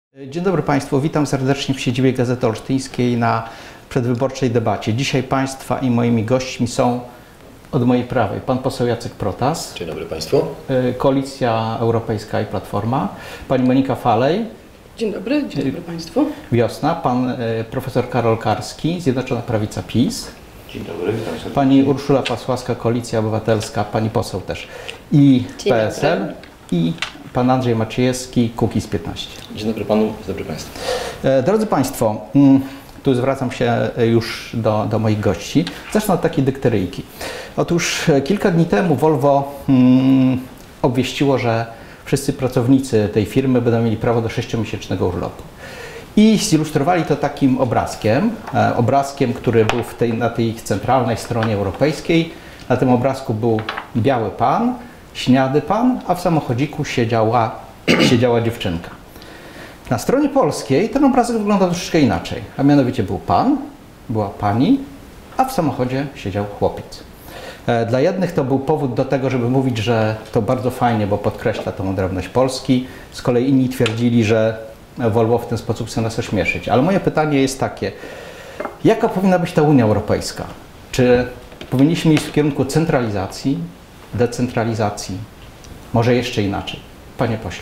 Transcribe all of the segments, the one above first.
Dzień dobry Państwu, witam serdecznie w siedzibie Gazety Olsztyńskiej na przedwyborczej debacie. Dzisiaj Państwa i moimi gośćmi są od mojej prawej pan poseł Jacek Protas. Dzień dobry Państwu. Koalicja Europejska i Platforma. Pani Monika Falej. Dzień dobry Państwu. Wiosna. Pan profesor Karol Karski, Zjednoczona Prawica PiS. Dzień dobry, witam serdecznie. Pani Urszula Pasławska, Koalicja Obywatelska, pani poseł też. I Dzień PSL. dobry. I pan Andrzej Maciejewski, Kukiz 15. Dzień dobry Panu, dzień dobry Państwu. Drodzy Państwo, tu zwracam się już do moich gości. Zacznę od takiej dykteryjki. Otóż kilka dni temu Volvo obwieściło, że wszyscy pracownicy tej firmy będą mieli prawo do 6-miesięcznego urlopu. I zilustrowali to takim obrazkiem, który był na tej centralnej stronie europejskiej. Na tym obrazku był biały pan, śniady pan, a w samochodziku siedziała dziewczynka. Na stronie polskiej ten obrazek wygląda troszeczkę inaczej, a mianowicie był pan, była pani, a w samochodzie siedział chłopiec. Dla jednych to był powód do tego, żeby mówić, że to bardzo fajnie, bo podkreśla tą odrębność Polski. Z kolei inni twierdzili, że Volvo w ten sposób chce nas ośmieszyć. Ale moje pytanie jest takie, jaka powinna być ta Unia Europejska? Czy powinniśmy iść w kierunku centralizacji, decentralizacji, może jeszcze inaczej? Panie pośle.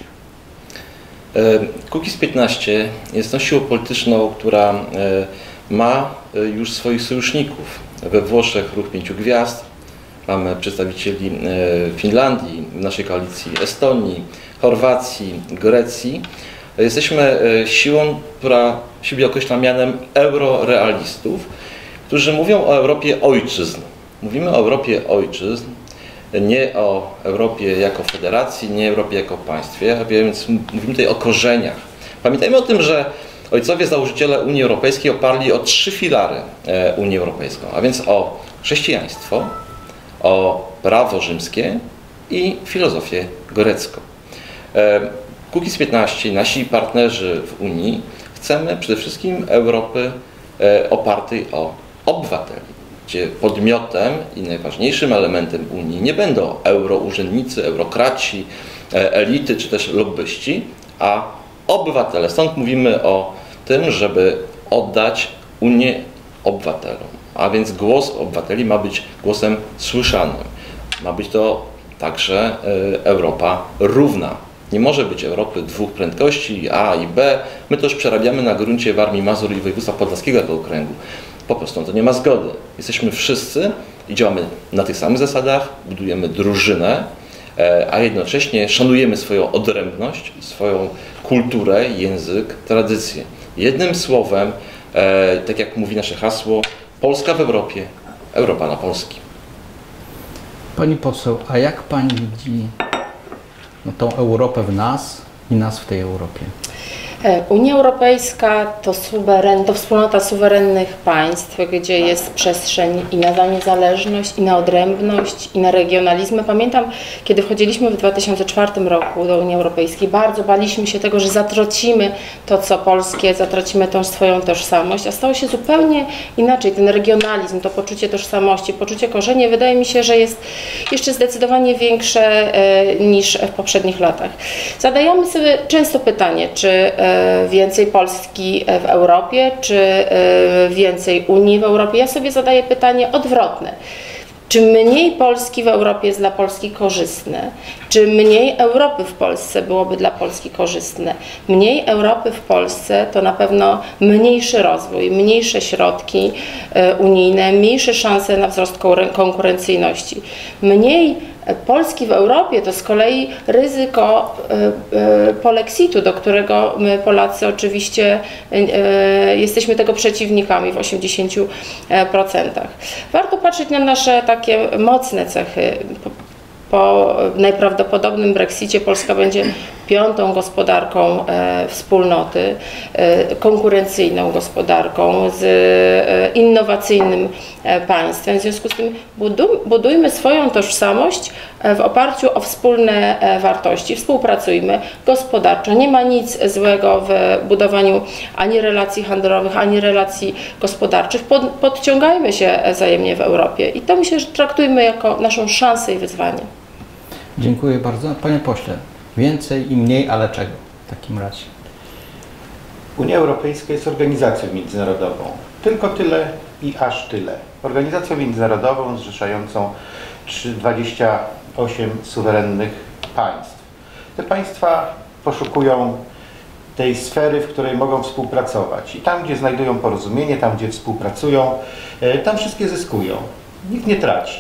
Kukiz 15 jest tą siłą polityczną, która ma już swoich sojuszników. We Włoszech Ruch Pięciu Gwiazd, mamy przedstawicieli Finlandii, w naszej koalicji Estonii, Chorwacji, Grecji. Jesteśmy siłą, która siebie określa mianem eurorealistów, którzy mówią o Europie ojczyzn. Mówimy o Europie ojczyzn, nie o Europie jako federacji, nie Europie jako państwie, a więc mówimy tutaj o korzeniach. Pamiętajmy o tym, że ojcowie założyciele Unii Europejskiej oparli o 3 filary Unii Europejską, a więc o chrześcijaństwo, o prawo rzymskie i filozofię grecką. Kukiz 15 i nasi partnerzy w Unii chcemy przede wszystkim Europy opartej o obywateli, gdzie podmiotem i najważniejszym elementem Unii nie będą eurourzędnicy, eurokraci, elity czy też lobbyści, a obywatele. Stąd mówimy o tym, żeby oddać Unię obywatelom. A więc głos obywateli ma być głosem słyszanym. Ma być to także Europa równa. Nie może być Europy 2 prędkości, A i B. My to już przerabiamy na gruncie Warmii, Mazur i województwa podlaskiego jako okręgu. Po prostu to nie ma zgody. Jesteśmy wszyscy i działamy na tych samych zasadach, budujemy drużynę, a jednocześnie szanujemy swoją odrębność, swoją kulturę, język, tradycję. Jednym słowem, tak jak mówi nasze hasło, Polska w Europie, Europa na Polski. Pani poseł, a jak pani widzi tą Europę w nas i nas w tej Europie? Unia Europejska to wspólnota suwerennych państw, gdzie jest przestrzeń i na niezależność, i na odrębność, i na regionalizmy. Pamiętam, kiedy wchodziliśmy w 2004 roku do Unii Europejskiej, bardzo baliśmy się tego, że zatracimy to, co polskie, zatracimy tą swoją tożsamość, a stało się zupełnie inaczej. Ten regionalizm, to poczucie tożsamości, poczucie korzeni, wydaje mi się, że jest jeszcze zdecydowanie większe niż w poprzednich latach. Zadajemy sobie często pytanie, czy więcej Polski w Europie, czy więcej Unii w Europie? Ja sobie zadaję pytanie odwrotne. Czy mniej Polski w Europie jest dla Polski korzystne? Czy mniej Europy w Polsce byłoby dla Polski korzystne? Mniej Europy w Polsce to na pewno mniejszy rozwój, mniejsze środki unijne, mniejsze szanse na wzrost konkurencyjności. Mniej Polski w Europie to z kolei ryzyko polexitu, do którego my Polacy oczywiście jesteśmy tego przeciwnikami w 80%. Warto patrzeć na nasze takie mocne cechy. Po najprawdopodobnym Brexicie Polska będzie 5. gospodarką wspólnoty, konkurencyjną gospodarką, z innowacyjnym państwem. W związku z tym budujmy swoją tożsamość w oparciu o wspólne wartości. Współpracujmy gospodarczo. Nie ma nic złego w budowaniu ani relacji handlowych, ani relacji gospodarczych. Podciągajmy się wzajemnie w Europie i to myślę, że traktujmy jako naszą szansę i wyzwanie. Dziękuję bardzo. Panie pośle, więcej i mniej, ale czego w takim razie? Unia Europejska jest organizacją międzynarodową. Tylko tyle i aż tyle. Organizacją międzynarodową zrzeszającą 28 suwerennych państw. Te państwa poszukują tej sfery, w której mogą współpracować. I tam, gdzie znajdują porozumienie, tam, gdzie współpracują, tam wszystkie zyskują. Nikt nie traci.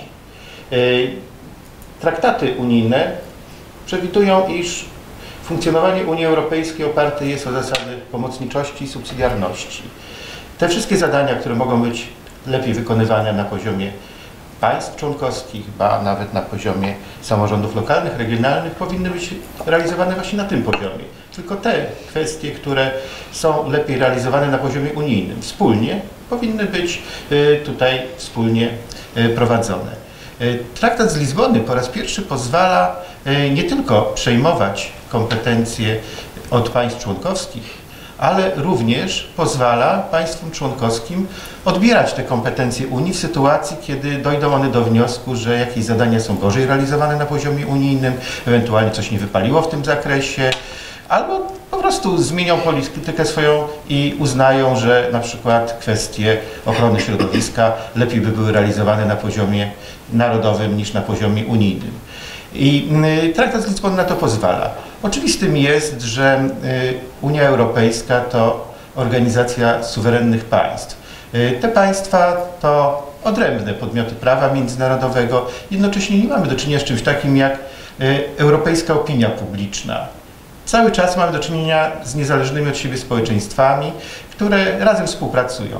Traktaty unijne przewidują, iż funkcjonowanie Unii Europejskiej oparte jest o zasady pomocniczości i subsydiarności. Te wszystkie zadania, które mogą być lepiej wykonywane na poziomie państw członkowskich, ba nawet na poziomie samorządów lokalnych, regionalnych, powinny być realizowane właśnie na tym poziomie. Tylko te kwestie, które są lepiej realizowane na poziomie unijnym, wspólnie, powinny być tutaj wspólnie prowadzone. Traktat z Lizbony po raz pierwszy pozwala nie tylko przejmować kompetencje od państw członkowskich, ale również pozwala państwom członkowskim odbierać te kompetencje Unii w sytuacji, kiedy dojdą one do wniosku, że jakieś zadania są gorzej realizowane na poziomie unijnym, ewentualnie coś nie wypaliło w tym zakresie, albo po prostu zmienią politykę swoją i uznają, że na przykład kwestie ochrony środowiska lepiej by były realizowane na poziomie narodowym niż na poziomie unijnym. I traktat z Lizbony na to pozwala. Oczywistym jest, że Unia Europejska to organizacja suwerennych państw. Te państwa to odrębne podmioty prawa międzynarodowego. Jednocześnie nie mamy do czynienia z czymś takim jak europejska opinia publiczna. Cały czas mamy do czynienia z niezależnymi od siebie społeczeństwami, które razem współpracują.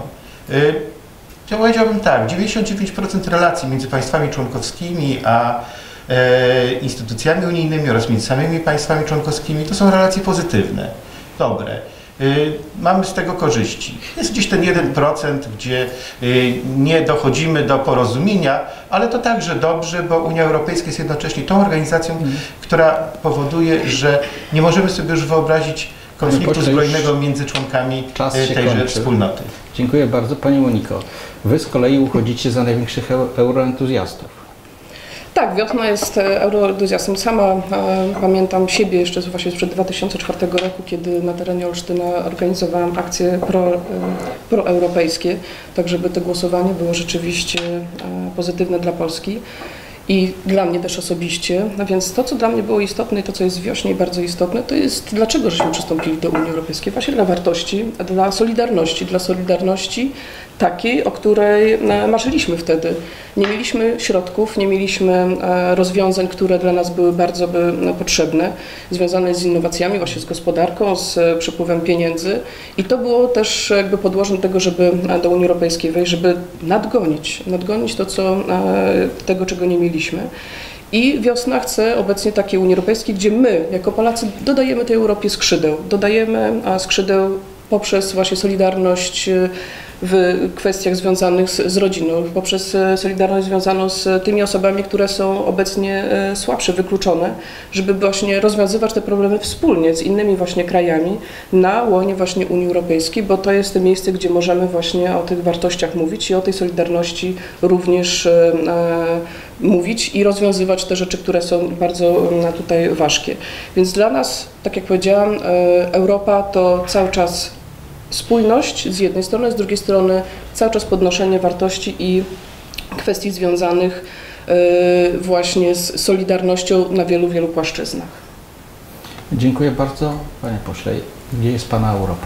Ja powiedziałbym tak, 99% relacji między państwami członkowskimi a instytucjami unijnymi oraz między samymi państwami członkowskimi to są relacje pozytywne, dobre. Mamy z tego korzyści. Jest gdzieś ten 1%, gdzie nie dochodzimy do porozumienia, ale to także dobrze, bo Unia Europejska jest jednocześnie tą organizacją, która powoduje, że nie możemy sobie już wyobrazić konfliktu zbrojnego między członkami tejże wspólnoty. Dziękuję bardzo. Pani Moniko, Wy z kolei uchodzicie za największych euroentuzjastów. Tak, Wiosna jest euroentuzjastą. Sama pamiętam siebie jeszcze właśnie sprzed 2004 roku, kiedy na terenie Olsztyna organizowałam akcje proeuropejskie, tak żeby to głosowanie było rzeczywiście pozytywne dla Polski i dla mnie też osobiście. No więc to, co dla mnie było istotne i to, co jest w Wiośnie bardzo istotne, to jest dlaczego żeśmy przystąpili do Unii Europejskiej. Właśnie dla wartości, dla solidarności takiej, o której marzyliśmy wtedy. Nie mieliśmy środków, nie mieliśmy rozwiązań, które dla nas były bardzo potrzebne, związane z innowacjami, właśnie z gospodarką, z przepływem pieniędzy i to było też jakby podłożem tego, żeby do Unii Europejskiej wejść, żeby nadgonić to, tego, czego nie mieliśmy. I Wiosna chce obecnie takiej Unii Europejskiej, gdzie my, jako Polacy, dodajemy tej Europie skrzydeł. Dodajemy skrzydeł poprzez właśnie solidarność w kwestiach związanych z rodziną, poprzez solidarność związaną z tymi osobami, które są obecnie słabsze, wykluczone, żeby właśnie rozwiązywać te problemy wspólnie z innymi właśnie krajami na łonie właśnie Unii Europejskiej, bo to jest to miejsce, gdzie możemy właśnie o tych wartościach mówić i o tej solidarności również mówić i rozwiązywać te rzeczy, które są bardzo tutaj ważkie. Więc dla nas, tak jak powiedziałam, Europa to cały czas spójność z jednej strony, z drugiej strony cały czas podnoszenie wartości i kwestii związanych właśnie z solidarnością na wielu płaszczyznach. Dziękuję bardzo. Panie pośle, gdzie jest Pana Europa?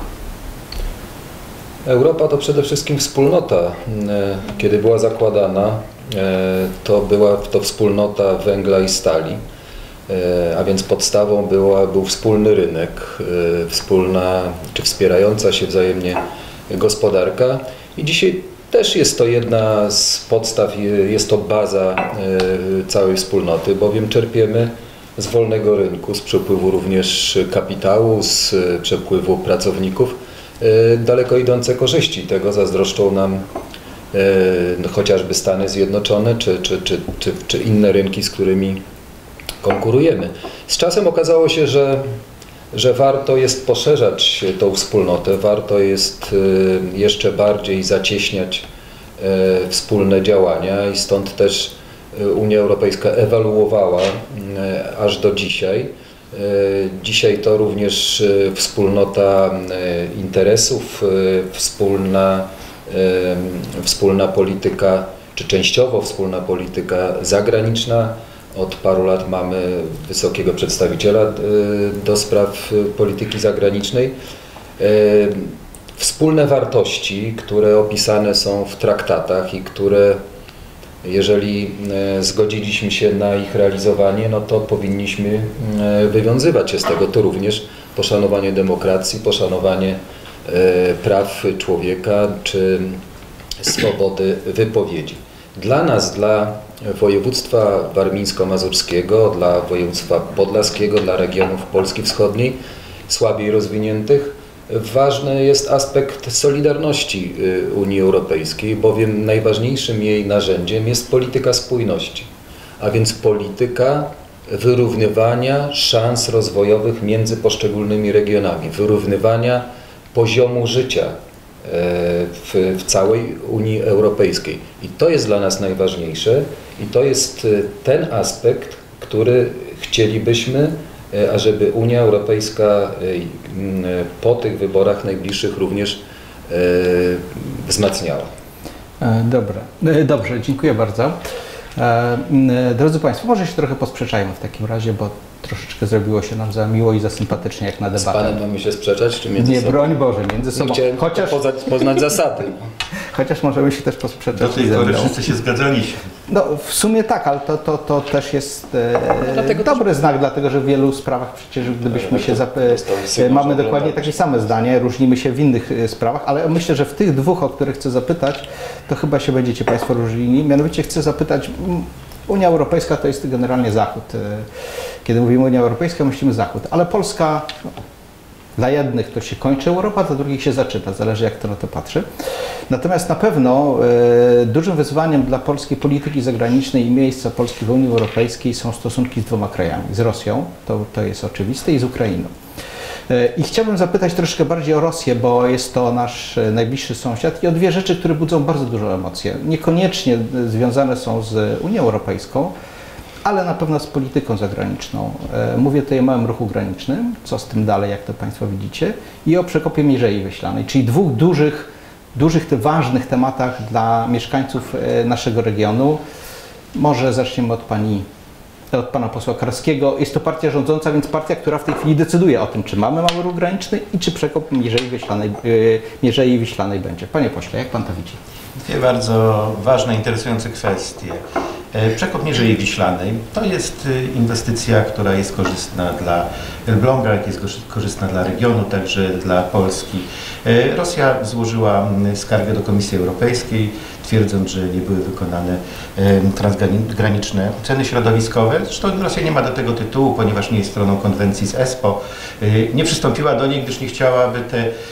Europa to przede wszystkim wspólnota. Kiedy była zakładana, to była to wspólnota węgla i stali. A więc podstawą był wspólny rynek, wspólna czy wspierająca się wzajemnie gospodarka i dzisiaj też jest to jedna z podstaw, jest to baza całej wspólnoty, bowiem czerpiemy z wolnego rynku, z przepływu również kapitału, z przepływu pracowników daleko idące korzyści. Tego zazdroszczą nam chociażby Stany Zjednoczone czy inne rynki, z którymi konkurujemy. Z czasem okazało się, że warto jest poszerzać tą wspólnotę, warto jest jeszcze bardziej zacieśniać wspólne działania i stąd też Unia Europejska ewaluowała aż do dzisiaj Dzisiaj to również wspólnota interesów, wspólna polityka, czy częściowo wspólna polityka zagraniczna. Od paru lat mamy wysokiego przedstawiciela do spraw polityki zagranicznej. Wspólne wartości, które opisane są w traktatach i które, jeżeli zgodziliśmy się na ich realizowanie, no to powinniśmy wywiązywać się z tego. To również poszanowanie demokracji, poszanowanie praw człowieka czy swobody wypowiedzi. Dla nas, dla województwa warmińsko-mazurskiego, dla województwa podlaskiego, dla regionów Polski Wschodniej, słabiej rozwiniętych, ważny jest aspekt solidarności Unii Europejskiej, bowiem najważniejszym jej narzędziem jest polityka spójności, a więc polityka wyrównywania szans rozwojowych między poszczególnymi regionami, wyrównywania poziomu życia w całej Unii Europejskiej. I to jest dla nas najważniejsze i to jest ten aspekt, który chcielibyśmy, ażeby Unia Europejska po tych wyborach najbliższych również wzmacniała. Dobrze, dziękuję bardzo. Drodzy Państwo, może się trochę posprzeczajmy w takim razie, bo troszeczkę zrobiło się nam za miło i za sympatycznie jak na debatę. Z Panem mamy się sprzeczać, czy między sobą? Nie, broń Boże, między sobą. Chciałem poznać zasady. Chociaż możemy się też posprzeczać. Do tej pory wszyscy się zgadzaliśmy. No w sumie tak, ale to też jest dobry znak, dlatego że w wielu sprawach przecież gdybyśmy się mamy dokładnie takie same zdanie, różnimy się w innych sprawach, ale myślę, że w tych dwóch, o których chcę zapytać, to chyba się będziecie Państwo różnili. Mianowicie chcę zapytać, Unia Europejska to jest generalnie Zachód. Kiedy mówimy Unia Europejska, myślimy Zachód, ale Polska, dla jednych to się kończy Europa, dla drugich się zaczyna, zależy jak kto na to patrzy. Natomiast na pewno dużym wyzwaniem dla polskiej polityki zagranicznej i miejsca Polski w Unii Europejskiej są stosunki z dwoma krajami, z Rosją, to jest oczywiste, i z Ukrainą. I chciałbym zapytać troszkę bardziej o Rosję, bo jest to nasz najbliższy sąsiad i o dwie rzeczy, które budzą bardzo dużo emocji. Niekoniecznie związane są z Unią Europejską, ale na pewno z polityką zagraniczną. Mówię tutaj o małym ruchu granicznym, co z tym dalej, jak to Państwo widzicie, i o przekopie Mierzei Wiślanej, czyli dwóch dużych, ważnych tematach dla mieszkańców naszego regionu. Może zaczniemy od pana posła Karskiego. Jest to partia rządząca, więc partia, która w tej chwili decyduje o tym, czy mamy mały ruch graniczny i czy przekop Mierzei Wiślanej będzie. Panie pośle, jak Pan to widzi? Dwie bardzo ważne, interesujące kwestie. Przekop Mierzei Wiślanej to jest inwestycja, która jest korzystna dla Elbląga, jak jest korzystna dla regionu, także dla Polski. Rosja złożyła skargę do Komisji Europejskiej, twierdząc, że nie były wykonane transgraniczne oceny środowiskowe. Zresztą Rosja nie ma do tego tytułu, ponieważ nie jest stroną konwencji z ESPO. Nie przystąpiła do niej, gdyż nie chciała, aby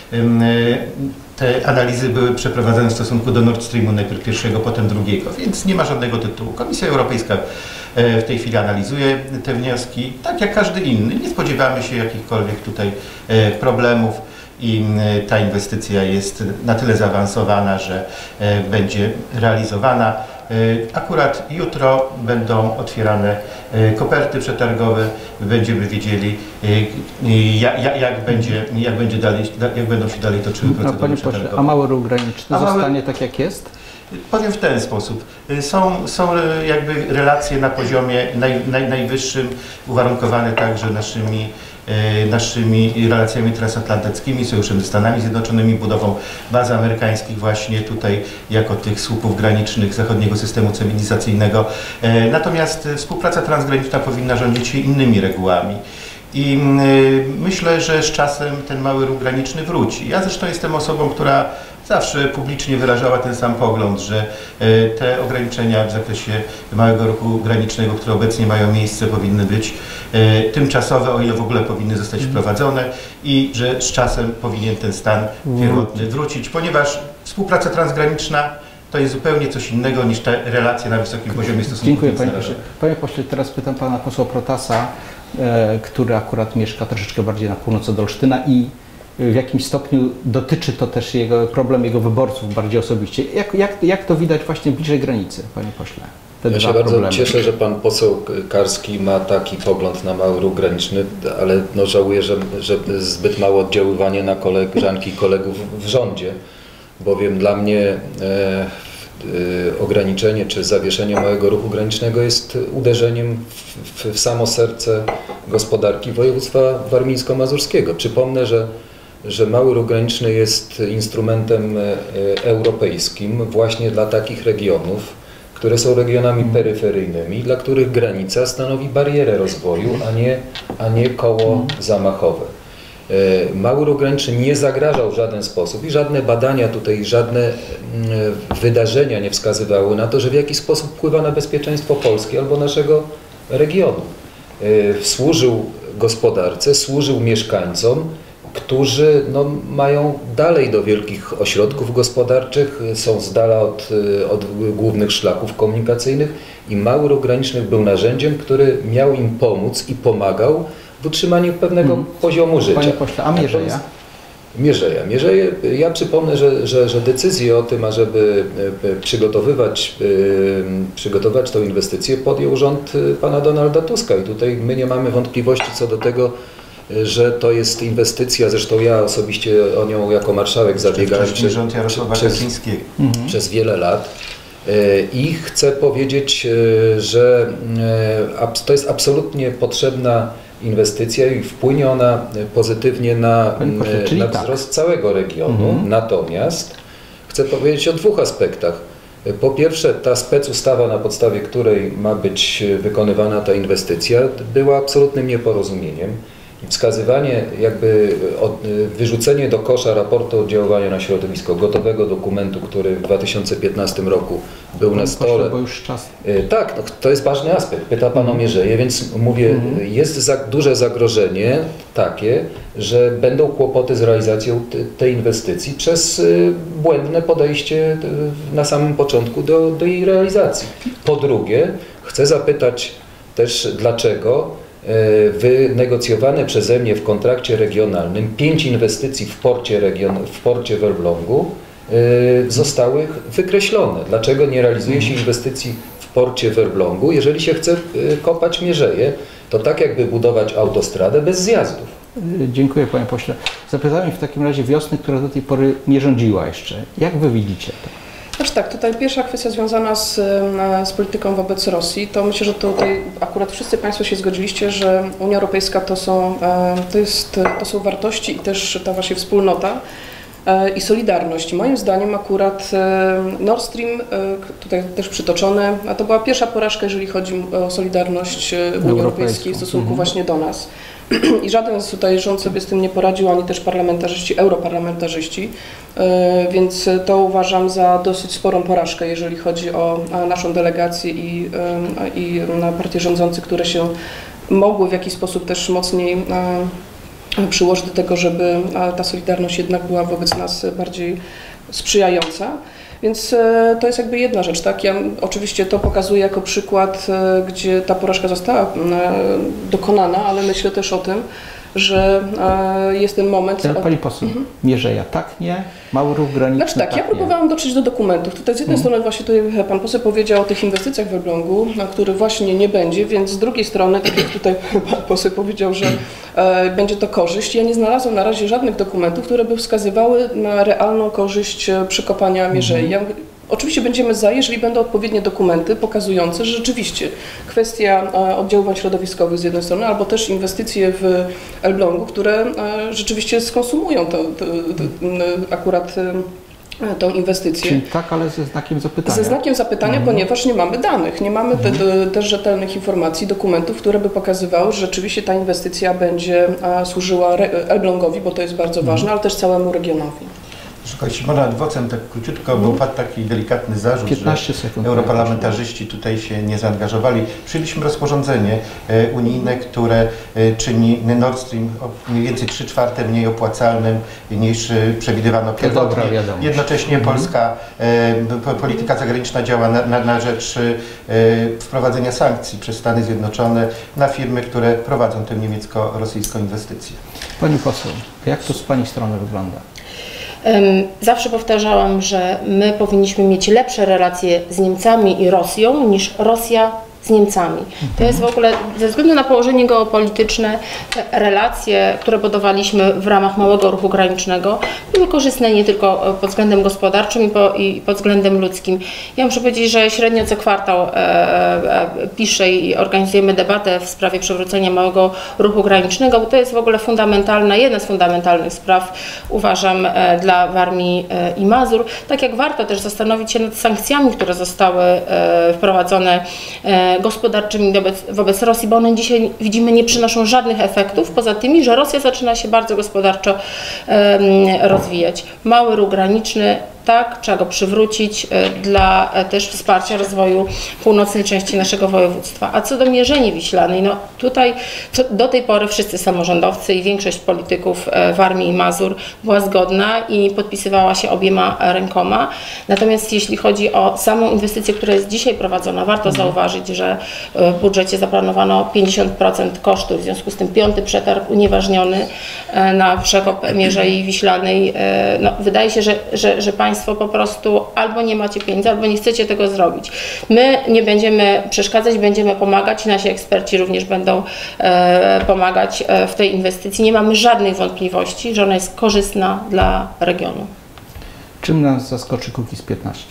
te analizy były przeprowadzane w stosunku do Nord Streamu, najpierw pierwszego, potem drugiego, więc nie ma żadnego tytułu. Komisja Europejska w tej chwili analizuje te wnioski, tak jak każdy inny. Nie spodziewamy się jakichkolwiek tutaj problemów i ta inwestycja jest na tyle zaawansowana, że będzie realizowana. Akurat jutro będą otwierane koperty przetargowe, będziemy wiedzieli, jak będą się dalej toczyły procedury Panie przetargowe. pośle, a mały ruch graniczny zostanie tak jak jest? Powiem w ten sposób. Są jakby relacje na poziomie najwyższym, uwarunkowane także naszymi relacjami transatlantyckimi, sojuszem ze Stanami Zjednoczonymi, budową baz amerykańskich właśnie tutaj jako tych słupów granicznych zachodniego systemu cywilizacyjnego. Natomiast współpraca transgraniczna powinna rządzić się innymi regułami. I myślę, że z czasem ten mały ruch graniczny wróci. Ja zresztą jestem osobą, która zawsze publicznie wyrażała ten sam pogląd, że te ograniczenia w zakresie małego ruchu granicznego, które obecnie mają miejsce, powinny być tymczasowe, o ile w ogóle powinny zostać wprowadzone, i że z czasem powinien ten stan pierwotny wrócić, ponieważ współpraca transgraniczna to jest zupełnie coś innego niż te relacje na wysokim poziomie stosunków. Dziękuję Panie pośle. Panie pośle, teraz pytam Pana posła Protasa, który akurat mieszka troszeczkę bardziej na północ od Olsztyna i w jakimś stopniu dotyczy to też problem jego wyborców bardziej osobiście. Jak to widać właśnie bliżej granicy, Panie pośle? te Ja dwa się bardzo problemy. cieszę, że pan poseł Karski ma taki pogląd na mały ruch graniczny, ale no żałuję, że zbyt małe oddziaływanie na koleżanki i kolegów w rządzie, bowiem dla mnie ograniczenie czy zawieszenie małego ruchu granicznego jest uderzeniem w samo serce gospodarki województwa warmińsko-mazurskiego. Przypomnę, że mały ruch graniczny jest instrumentem europejskim właśnie dla takich regionów, które są regionami peryferyjnymi, dla których granica stanowi barierę rozwoju, a nie koło zamachowe. Mały ruch graniczny nie zagrażał w żaden sposób i żadne badania tutaj, żadne wydarzenia nie wskazywały na to, że w jakiś sposób wpływa na bezpieczeństwo Polski albo naszego regionu. Służył gospodarce, służył mieszkańcom, którzy mają dalej do wielkich ośrodków gospodarczych, są z dala od głównych szlaków komunikacyjnych i mały ruch graniczny był narzędziem, który miał im pomóc i pomagał w utrzymaniu pewnego poziomu życia. Panie pośle, a Mierzeja? Mierzeję. Ja przypomnę, że decyzję o tym, ażeby przygotować tę inwestycję, podjął rząd pana Donalda Tuska i tutaj my nie mamy wątpliwości co do tego, że to jest inwestycja, zresztą ja osobiście o nią jako marszałek zabiegałem rząd Jarosława Kaczyńskiego. Przez wiele lat. I chcę powiedzieć, że to jest absolutnie potrzebna inwestycja i wpłynie ona pozytywnie na wzrost całego regionu. Natomiast chcę powiedzieć o dwóch aspektach. Po pierwsze, ta specustawa, na podstawie której ma być wykonywana ta inwestycja, była absolutnym nieporozumieniem. Wskazywanie, wyrzucenie do kosza raportu oddziaływania na środowisko, gotowego dokumentu, który w 2015 roku był na stole. Bo już czas. Tak, to jest ważny aspekt. Pyta pan o Mierzeję, więc mówię, jest duże zagrożenie takie, że będą kłopoty z realizacją tej inwestycji przez błędne podejście na samym początku do jej realizacji. Po drugie, chcę zapytać też, dlaczego wynegocjowane przeze mnie w kontrakcie regionalnym 5 inwestycji w porcie w Elblągu zostały wykreślone. Dlaczego nie realizuje się inwestycji w porcie w Elblągu? Jeżeli się chce kopać Mierzeję, to tak jakby budować autostradę bez zjazdów. Dziękuję panie pośle. Zapytałem w takim razie wiosny, która do tej pory nie rządziła jeszcze. Jak wy widzicie to? Znaczy tak, tutaj pierwsza kwestia związana z polityką wobec Rosji, to myślę, że tutaj akurat wszyscy Państwo się zgodziliście, że Unia Europejska to są wartości i też ta właśnie wspólnota i solidarność. Moim zdaniem akurat Nord Stream, tutaj też przytoczony, a to była pierwsza porażka, jeżeli chodzi o solidarność Unii Europejskiej w stosunku właśnie do nas. I żaden tutaj rząd sobie z tym nie poradził, ani też europarlamentarzyści, więc to uważam za dosyć sporą porażkę, jeżeli chodzi o naszą delegację i na partie rządzące, które się mogły w jakiś sposób też mocniej przyłożyć do tego, żeby ta solidarność jednak była wobec nas bardziej sprzyjająca. Więc to jest jakby jedna rzecz, tak? Ja oczywiście to pokazuję jako przykład, gdzie ta porażka została dokonana, ale myślę też o tym, że jest ten moment... Pani poseł, Mierzeja tak, nie? Mały ruch graniczny Znaczy tak, ja próbowałam dotrzeć do dokumentów. Tutaj z jednej strony właśnie tutaj pan poseł powiedział o tych inwestycjach w Elblągu, na których właśnie nie będzie, więc z drugiej strony, tak jak tutaj pan poseł powiedział, że będzie to korzyść. Ja nie znalazłam na razie żadnych dokumentów, które by wskazywały na realną korzyść przekopania Mierzei. Oczywiście będziemy za, jeżeli będą odpowiednie dokumenty pokazujące, że rzeczywiście kwestia oddziaływań środowiskowych z jednej strony, albo też inwestycje w Elblągu, które rzeczywiście skonsumują akurat tą inwestycję. Czyli tak, ale ze znakiem zapytania. Ze znakiem zapytania, ponieważ nie mamy danych, nie mamy też rzetelnych informacji, dokumentów, które by pokazywały, że rzeczywiście ta inwestycja będzie służyła Elblągowi, bo to jest bardzo ważne, ale też całemu regionowi. Jeśli można adwocem tak króciutko, bo padł taki delikatny zarzut, że europarlamentarzyści tutaj się nie zaangażowali. Przyjęliśmy rozporządzenie unijne, które czyni Nord Stream mniej więcej 3/4 mniej opłacalnym niż przewidywano pierwotnie. Jednocześnie polska polityka zagraniczna działa na rzecz wprowadzenia sankcji przez Stany Zjednoczone na firmy, które prowadzą tę niemiecko-rosyjską inwestycję. Pani poseł, jak to z Pani strony wygląda? Zawsze powtarzałam, że my powinniśmy mieć lepsze relacje z Niemcami i Rosją niż Rosja z Niemcami. To jest w ogóle, ze względu na położenie geopolityczne, relacje, które budowaliśmy w ramach małego ruchu granicznego, były korzystne nie tylko pod względem gospodarczym i pod względem ludzkim. Ja muszę powiedzieć, że średnio co kwartał piszę i organizujemy debatę w sprawie przywrócenia małego ruchu granicznego, bo to jest w ogóle fundamentalna, jedna z fundamentalnych spraw, uważam, dla Warmii i Mazur. Tak jak warto też zastanowić się nad sankcjami, które zostały wprowadzone gospodarczymi wobec Rosji, bo one dzisiaj, widzimy, nie przynoszą żadnych efektów, poza tymi, że Rosja zaczyna się bardzo gospodarczo rozwijać. Mały ruch graniczny, tak, trzeba go przywrócić dla też wsparcia rozwoju północnej części naszego województwa. A co do Mierzei Wiślanej, no tutaj do tej pory wszyscy samorządowcy i większość polityków Warmii i Mazur była zgodna i podpisywała się obiema rękoma. Natomiast jeśli chodzi o samą inwestycję, która jest dzisiaj prowadzona, warto zauważyć, że w budżecie zaplanowano 50% kosztów, w związku z tym 5. przetarg unieważniony na przekop Mierzei Wiślanej. No, wydaje się, że państwo po prostu albo nie macie pieniędzy, albo nie chcecie tego zrobić. My nie będziemy przeszkadzać, będziemy pomagać, nasi eksperci również będą pomagać w tej inwestycji. Nie mamy żadnych wątpliwości, że ona jest korzystna dla regionu. Czym nas zaskoczy Kukiz 15?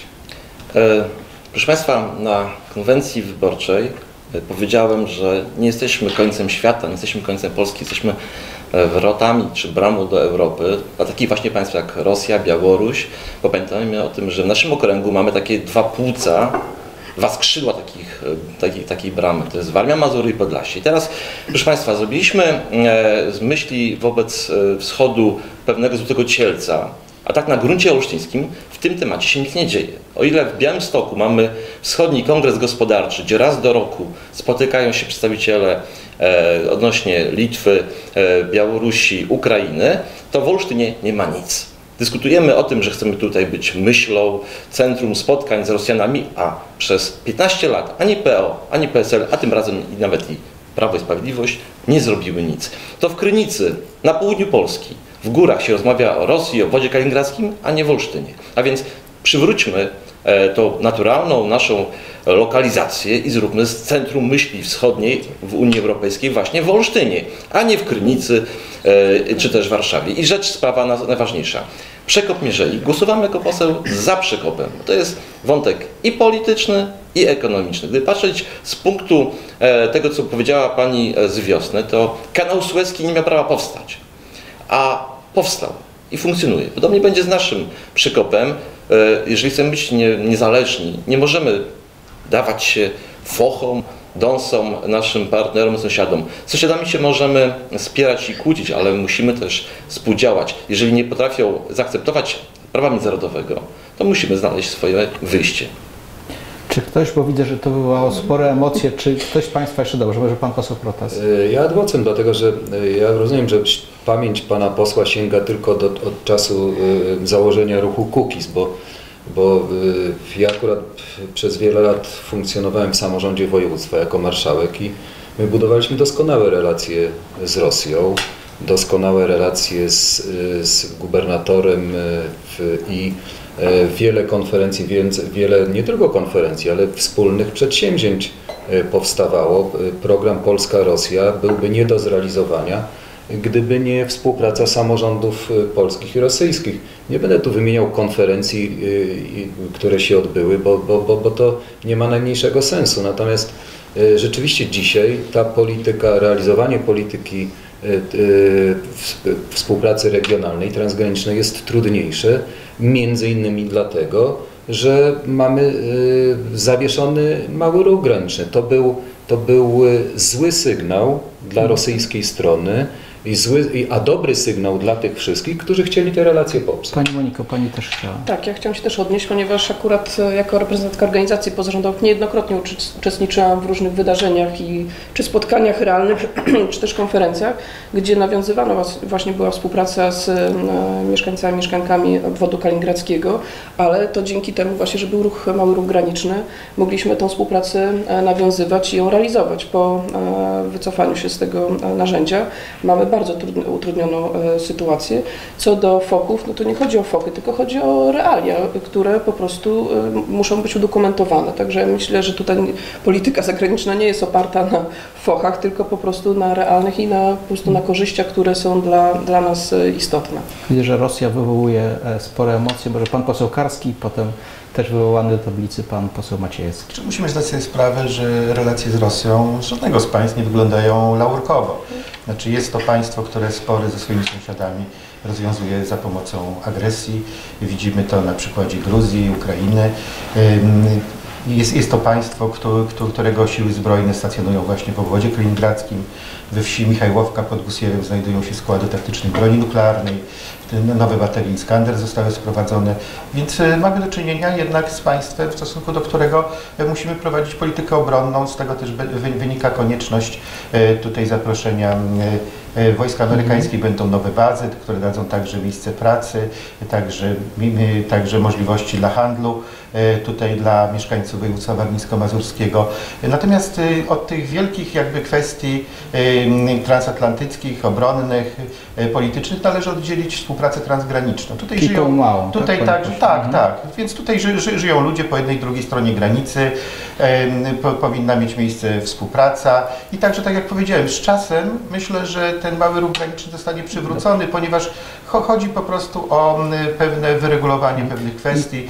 Proszę Państwa, na konwencji wyborczej powiedziałem, że nie jesteśmy końcem świata, nie jesteśmy końcem Polski, jesteśmy wrotami czy bramą do Europy, dla takich właśnie państw jak Rosja, Białoruś. Bo pamiętajmy o tym, że w naszym okręgu mamy takie dwa płuca, dwa skrzydła takiej bramy. To jest Warmia, Mazury i Podlasie. I teraz, proszę Państwa, zrobiliśmy z myśli wobec wschodu pewnego złotego cielca, a tak na gruncie olsztyńskim w tym temacie się nic nie dzieje. O ile w Białymstoku mamy wschodni kongres gospodarczy, gdzie raz do roku spotykają się przedstawiciele odnośnie Litwy, Białorusi, Ukrainy, to w Olsztynie nie ma nic. Dyskutujemy o tym, że chcemy tutaj być myślą, centrum spotkań z Rosjanami, a przez 15 lat ani PO, ani PSL, a tym razem nawet i Prawo i Sprawiedliwość nie zrobiły nic. To w Krynicy, na południu Polski, w górach się rozmawia o Rosji, o obwodzie kaliningradzkim, a nie w Olsztynie. A więc przywróćmy tą naturalną naszą lokalizację i zróbmy z centrum myśli wschodniej w Unii Europejskiej właśnie w Olsztynie, a nie w Krynicy czy też w Warszawie. I sprawa najważniejsza. Przekop Mierzei. Głosowałem jako poseł za przekopem. To jest wątek i polityczny, i ekonomiczny. Gdy patrzeć z punktu tego, co powiedziała Pani z wiosny, to kanał Suezki nie miał prawa powstać, a powstał i funkcjonuje. Podobnie będzie z naszym przekopem. Jeżeli chcemy być niezależni, nie możemy dawać się fochom, dąsom, naszym partnerom, sąsiadom. Z sąsiadami się możemy spierać i kłócić, ale musimy też współdziałać. Jeżeli nie potrafią zaakceptować prawa międzynarodowego, to musimy znaleźć swoje wyjście. Czy ktoś, bo widzę, że to wywołało spore emocje, czy ktoś z Państwa jeszcze dobrze, może Pan poseł Protas? Ja adwocem, dlatego że ja rozumiem, że pamięć Pana posła sięga tylko od czasu założenia ruchu Kukiz, bo ja akurat przez wiele lat funkcjonowałem w samorządzie województwa jako marszałek i my budowaliśmy doskonałe relacje z Rosją, doskonałe relacje z gubernatorem i wiele konferencji, wiele nie tylko konferencji, ale wspólnych przedsięwzięć powstawało. Program Polska-Rosja byłby nie do zrealizowania, gdyby nie współpraca samorządów polskich i rosyjskich. Nie będę tu wymieniał konferencji, które się odbyły, bo to nie ma najmniejszego sensu. Natomiast rzeczywiście dzisiaj ta polityka, realizowanie polityki współpracy regionalnej, transgranicznej jest trudniejsze, między innymi dlatego, że mamy zawieszony mały ruch graniczny. To był zły sygnał dla rosyjskiej strony, a dobry sygnał dla tych wszystkich, którzy chcieli te relacje poprzeć. Pani Moniko, Pani też chciała. Tak, ja chciałam się też odnieść, ponieważ akurat jako reprezentantka organizacji pozarządowych niejednokrotnie uczestniczyłam w różnych wydarzeniach czy spotkaniach realnych, czy też konferencjach, gdzie nawiązywana właśnie była współpraca z mieszkańcami, mieszkankami obwodu kaliningradzkiego, ale to dzięki temu właśnie, że był mały ruch graniczny, mogliśmy tą współpracę nawiązywać i ją realizować. Po wycofaniu się z tego narzędzia mamy bardzo utrudnioną sytuację. Co do foków, no to nie chodzi o foky, tylko chodzi o realia, które po prostu muszą być udokumentowane. Także myślę, że tutaj polityka zagraniczna nie jest oparta na fochach, tylko po prostu na realnych i po prostu na korzyściach, które są dla nas istotne. Widzę, że Rosja wywołuje spore emocje. Może pan poseł Karski, potem też wywołany do tablicy pan poseł Maciejewski. Musimy zdać sobie sprawę, że relacje z Rosją z żadnego z państw nie wyglądają laurkowo. Znaczy jest to państwo, które spory ze swoimi sąsiadami rozwiązuje za pomocą agresji. Widzimy to na przykładzie Gruzji, Ukrainy. Jest to państwo, którego siły zbrojne stacjonują właśnie w obwodzie kaliningradzkim. We wsi Michajłowka pod Gusiewem znajdują się składy taktycznej broni nuklearnej. Nowe baterie Iskander zostały sprowadzone, więc mamy do czynienia jednak z państwem, w stosunku do którego musimy prowadzić politykę obronną. Z tego też wynika konieczność tutaj zaproszenia wojsk amerykańskich. Będą nowe bazy, które dadzą także miejsce pracy, także możliwości dla handlu tutaj dla mieszkańców województwa warmińsko-mazurskiego. Natomiast od tych wielkich jakby kwestii transatlantyckich, obronnych, politycznych należy oddzielić współpracę transgraniczną. Tutaj I tą małą, tutaj tak. Więc tutaj żyją ludzie po jednej i drugiej stronie granicy, powinna mieć miejsce współpraca i także, tak jak powiedziałem, z czasem myślę, że ten mały ruch graniczny zostanie przywrócony, ponieważ chodzi po prostu o pewne wyregulowanie pewnych kwestii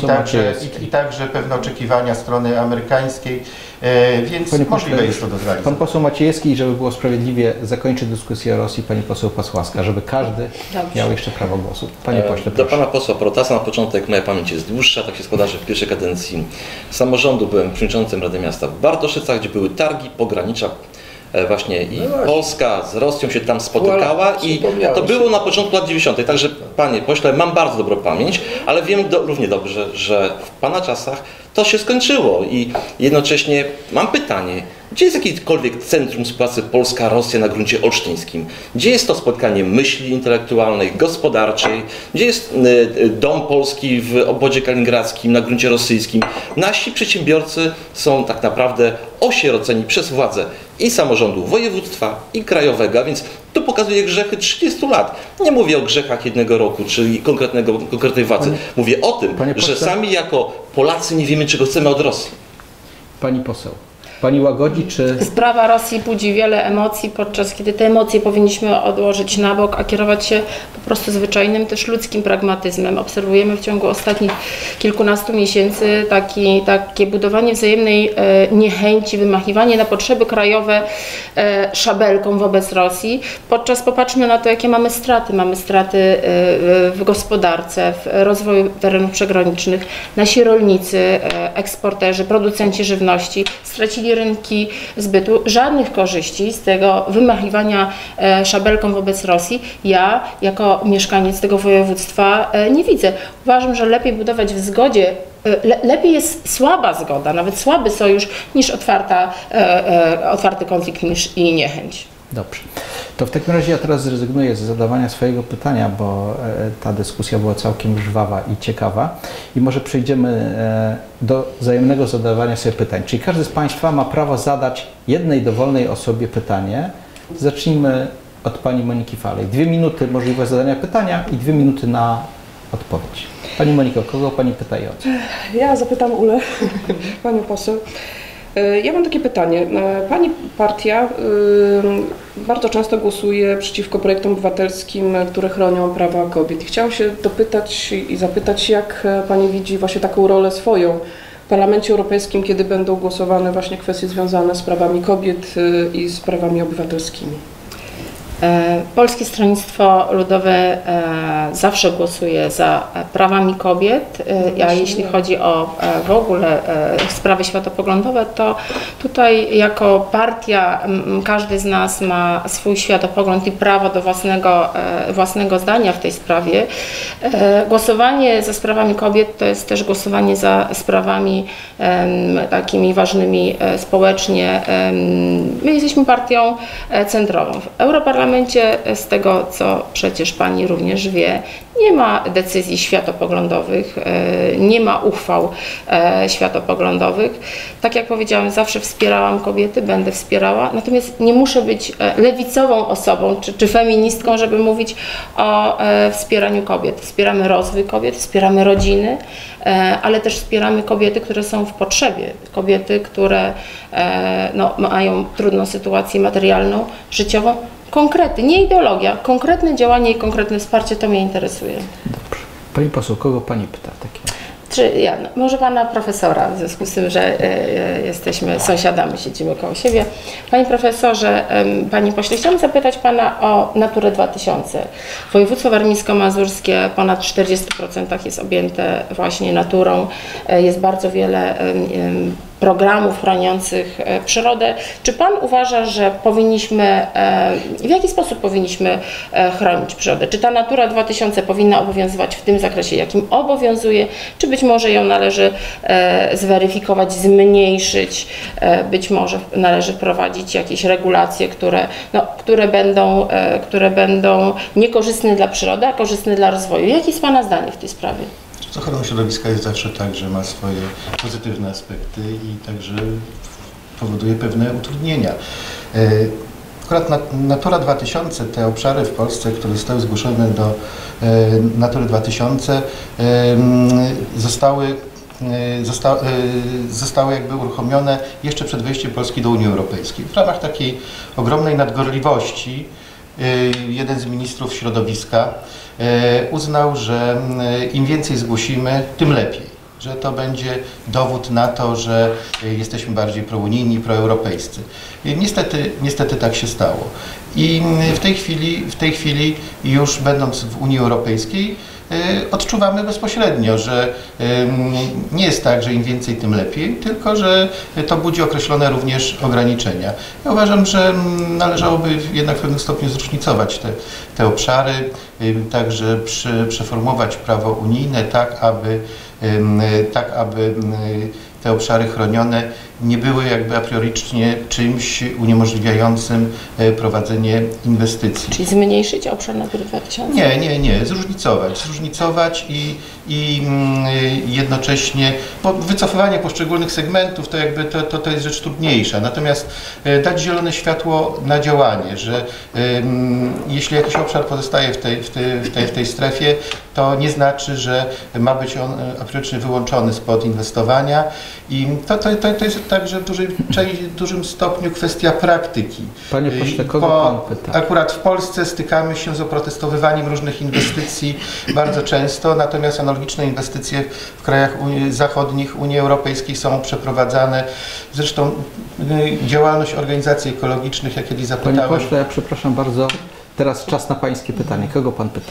i także pewne oczekiwania strony amerykańskiej, więc możliwe jest to do zrealizowania. Pan poseł Maciejewski, żeby było sprawiedliwie, zakończy dyskusję o Rosji, pani poseł Pasławska, żeby każdy miał jeszcze prawo głosu. Panie pośle, do pana posła Protasa na początek, moja pamięć jest dłuższa, tak się składa, że w pierwszej kadencji samorządu byłem przewodniczącym Rady Miasta w Bartoszycach, gdzie były targi pogranicza. Właśnie i Polska z Rosją się tam spotykała i to było na początku lat 90. Także panie pośle, mam bardzo dobrą pamięć, ale wiem równie dobrze, że w pana czasach to się skończyło i jednocześnie mam pytanie, gdzie jest jakiekolwiek centrum współpracy Polska-Rosja na gruncie olsztyńskim? Gdzie jest to spotkanie myśli intelektualnej, gospodarczej? Gdzie jest Dom Polski w obwodzie kaliningradzkim na gruncie rosyjskim? Nasi przedsiębiorcy są tak naprawdę osieroceni przez władze i samorządu województwa i krajowego, a więc to pokazuje grzechy 30 lat. Nie mówię o grzechach jednego roku, czyli konkretnej władzy. Mówię o tym, że sami jako Polacy nie wiemy, czego chcemy od Rosji. Pani poseł, pani łagodzi, czy... Sprawa Rosji budzi wiele emocji, podczas kiedy te emocje powinniśmy odłożyć na bok, a kierować się po prostu zwyczajnym, też ludzkim pragmatyzmem. Obserwujemy w ciągu ostatnich kilkunastu miesięcy takie budowanie wzajemnej niechęci, wymachiwanie na potrzeby krajowe szabelką wobec Rosji. Popatrzmy na to, jakie mamy straty. Mamy straty w gospodarce, w rozwoju terenów przygranicznych. Nasi rolnicy, eksporterzy, producenci żywności stracili rynki zbytu, żadnych korzyści z tego wymachiwania szabelką wobec Rosji ja jako mieszkaniec tego województwa nie widzę. Uważam, że lepiej budować w zgodzie, lepiej jest słaba zgoda, nawet słaby sojusz, niż otwarty konflikt i niechęć. Dobrze. To w takim razie ja teraz zrezygnuję z zadawania swojego pytania, bo ta dyskusja była całkiem żwawa i ciekawa. I może przejdziemy do wzajemnego zadawania sobie pytań. Czyli każdy z Państwa ma prawo zadać jednej dowolnej osobie pytanie. Zacznijmy od Pani Moniki Falej. 2 minuty możliwość zadania pytania i 2 minuty na odpowiedź. Pani Moniko, kogo Pani pyta i o co? Ja zapytam Ulę, Panią poseł. Ja mam takie pytanie. Pani partia bardzo często głosuje przeciwko projektom obywatelskim, które chronią prawa kobiet. Chciałam się dopytać i zapytać, jak Pani widzi właśnie taką rolę swoją w Parlamencie Europejskim, kiedy będą głosowane właśnie kwestie związane z prawami kobiet i z prawami obywatelskimi. Polskie Stronnictwo Ludowe zawsze głosuje za prawami kobiet, a jeśli chodzi o w ogóle sprawy światopoglądowe, to tutaj jako partia każdy z nas ma swój światopogląd i prawo do własnego zdania w tej sprawie. Głosowanie za sprawami kobiet to jest też głosowanie za sprawami takimi ważnymi społecznie. My jesteśmy partią centrową. W Europarlamencie parlamencie, z tego co przecież Pani również wie, nie ma decyzji światopoglądowych, nie ma uchwał światopoglądowych. Tak jak powiedziałam, zawsze wspierałam kobiety, będę wspierała, natomiast nie muszę być lewicową osobą czy feministką, żeby mówić o wspieraniu kobiet. Wspieramy rozwój kobiet, wspieramy rodziny, ale też wspieramy kobiety, które są w potrzebie, kobiety, które mają trudną sytuację materialną, życiową. Konkrety, nie ideologia, konkretne działanie i konkretne wsparcie, to mnie interesuje. Dobrze. Pani poseł, kogo Pani pyta? Czy ja, może Pana profesora, w związku z tym, że jesteśmy sąsiadami, siedzimy koło siebie. Panie profesorze, Panie pośle, chciałam zapytać Pana o Naturę 2000. Województwo warmińsko-mazurskie ponad 40% jest objęte właśnie naturą. Jest bardzo wiele programów chroniących przyrodę. Czy Pan uważa, że powinniśmy, w jaki sposób powinniśmy chronić przyrodę? Czy ta Natura 2000 powinna obowiązywać w tym zakresie, jakim obowiązuje, czy być może ją należy zweryfikować, zmniejszyć, być może należy wprowadzić jakieś regulacje, które będą niekorzystne dla przyrody, a korzystne dla rozwoju? Jakie jest Pana zdanie w tej sprawie? Ochrona środowiska jest zawsze tak, że ma swoje pozytywne aspekty i także powoduje pewne utrudnienia. Akurat Natura 2000, te obszary w Polsce, które zostały zgłoszone do Natury 2000, zostały jakby uruchomione jeszcze przed wejściem Polski do Unii Europejskiej. W ramach takiej ogromnej nadgorliwości jeden z ministrów środowiska uznał, że im więcej zgłosimy, tym lepiej, że to będzie dowód na to, że jesteśmy bardziej prounijni, proeuropejscy. Niestety tak się stało. I w tej chwili już będąc w Unii Europejskiej odczuwamy bezpośrednio, że nie jest tak, że im więcej, tym lepiej, tylko że to budzi określone również ograniczenia. Ja uważam, że należałoby jednak w pewnym stopniu zróżnicować te obszary, także przeformułować prawo unijne tak, aby te obszary chronione nie były jakby apriorycznie czymś uniemożliwiającym prowadzenie inwestycji. Czyli zmniejszyć obszar Natury 2000? Nie. Zróżnicować i jednocześnie wycofywanie poszczególnych segmentów to jakby to jest rzecz trudniejsza. Natomiast dać zielone światło na działanie, że jeśli jakiś obszar pozostaje w tej strefie, to nie znaczy, że ma być on apriorycznie wyłączony spod inwestowania i to jest także w dużym stopniu kwestia praktyki. Panie pośle, kogo Pan pyta? Akurat w Polsce stykamy się z oprotestowywaniem różnych inwestycji bardzo często, natomiast analogiczne inwestycje w krajach zachodnich Unii Europejskiej są przeprowadzane. Zresztą działalność organizacji ekologicznych, jak kiedyś zapytałem... Panie pośle, ja przepraszam bardzo, teraz czas na Pańskie pytanie. Kogo Pan pyta?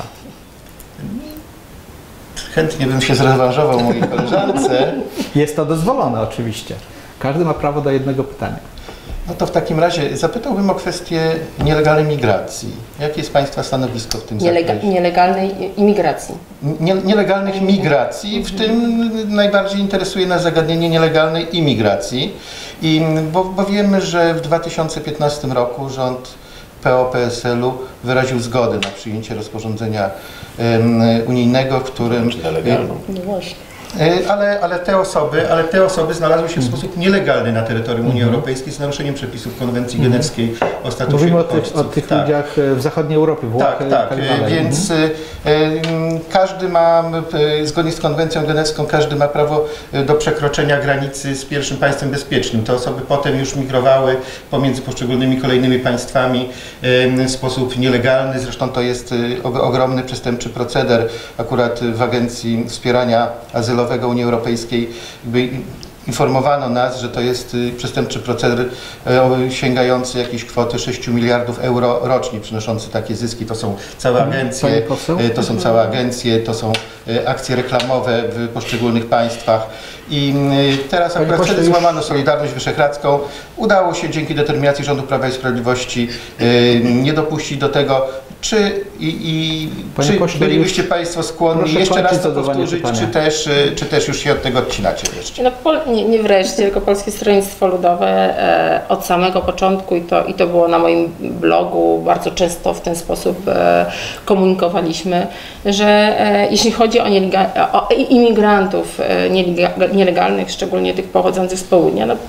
Chętnie bym się zrewanżował mojej koleżance. Jest to dozwolone oczywiście. Każdy ma prawo do jednego pytania. No to w takim razie zapytałbym o kwestię nielegalnej migracji. Jakie jest Państwa stanowisko w tym zakresie? Nielegalnej imigracji. Nielegalnych migracji, w tym najbardziej interesuje nas zagadnienie nielegalnej imigracji. Bo wiemy, że w 2015 roku rząd PO-PSL-u wyraził zgodę na przyjęcie rozporządzenia unijnego, w którym... Nielegalną. No właśnie. Ale te osoby znalazły się w sposób nielegalny na terytorium Unii Europejskiej z naruszeniem przepisów konwencji genewskiej o statusie Mówimy uchodźców. o tych ludziach w zachodniej Europie, Włochy Tak. i tak dalej. Więc każdy ma, zgodnie z konwencją genewską, każdy ma prawo do przekroczenia granicy z pierwszym państwem bezpiecznym. Te osoby potem już migrowały pomiędzy poszczególnymi kolejnymi państwami w sposób nielegalny. Zresztą to jest ogromny przestępczy proceder. Akurat w Agencji Wspierania Azylowego Unii Europejskiej informowano nas, że to jest przestępczy proceder sięgający jakiejś kwoty 6 miliardów euro rocznie, przynoszący takie zyski. To są całe agencje, to są akcje reklamowe w poszczególnych państwach. I teraz akurat wtedy złamano Solidarność Wyszehradzką. Udało się dzięki determinacji rządu Prawa i Sprawiedliwości nie dopuścić do tego. Czy bylibyście Państwo skłonni jeszcze raz to powtórzyć, czy też już się od tego odcinacie wreszcie? No, nie wreszcie, tylko Polskie Stronnictwo Ludowe od samego początku i to było na moim blogu, bardzo często w ten sposób komunikowaliśmy, że jeśli chodzi o imigrantów nielegalnych, szczególnie tych pochodzących z południa, no,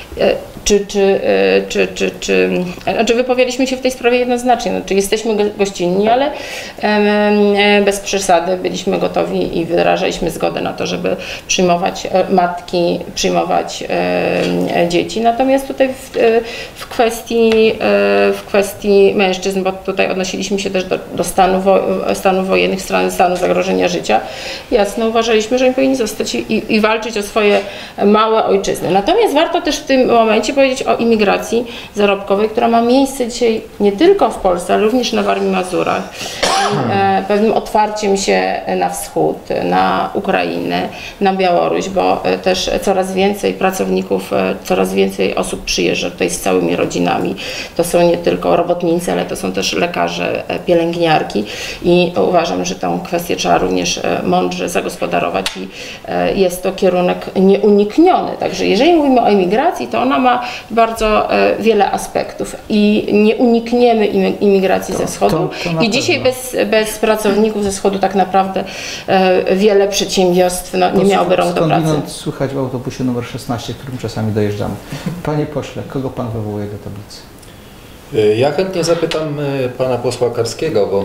czy wypowiedzieliśmy się w tej sprawie jednoznacznie, no, czy jesteśmy gościnni, ale bez przesady byliśmy gotowi i wyrażaliśmy zgodę na to, żeby przyjmować matki, przyjmować dzieci. Natomiast tutaj w kwestii mężczyzn, bo tutaj odnosiliśmy się też do stanów wojennych, stanu zagrożenia życia, jasno uważaliśmy, że oni powinni zostać i walczyć o swoje małe ojczyzny. Natomiast warto też w tym momencie powiedzieć o imigracji zarobkowej, która ma miejsce dzisiaj nie tylko w Polsce, ale również na Warmii i Mazurach. Pewnym otwarciem się na wschód, na Ukrainę, na Białoruś, bo też coraz więcej pracowników, coraz więcej osób przyjeżdża tutaj z całymi rodzinami. To są nie tylko robotnicy, ale to są też lekarze, pielęgniarki i uważam, że tę kwestię trzeba również mądrze zagospodarować i jest to kierunek nieunikniony. Także jeżeli mówimy o imigracji, to ona ma bardzo wiele aspektów i nie unikniemy imigracji ze wschodu. I dzisiaj bez pracowników ze wschodu tak naprawdę wiele przedsiębiorstw nie miałoby rąk do pracy. Słychać w autobusie numer 16, którym czasami dojeżdżamy. Panie pośle, kogo pan wywołuje do tablicy? Ja chętnie zapytam pana posła Karskiego, bo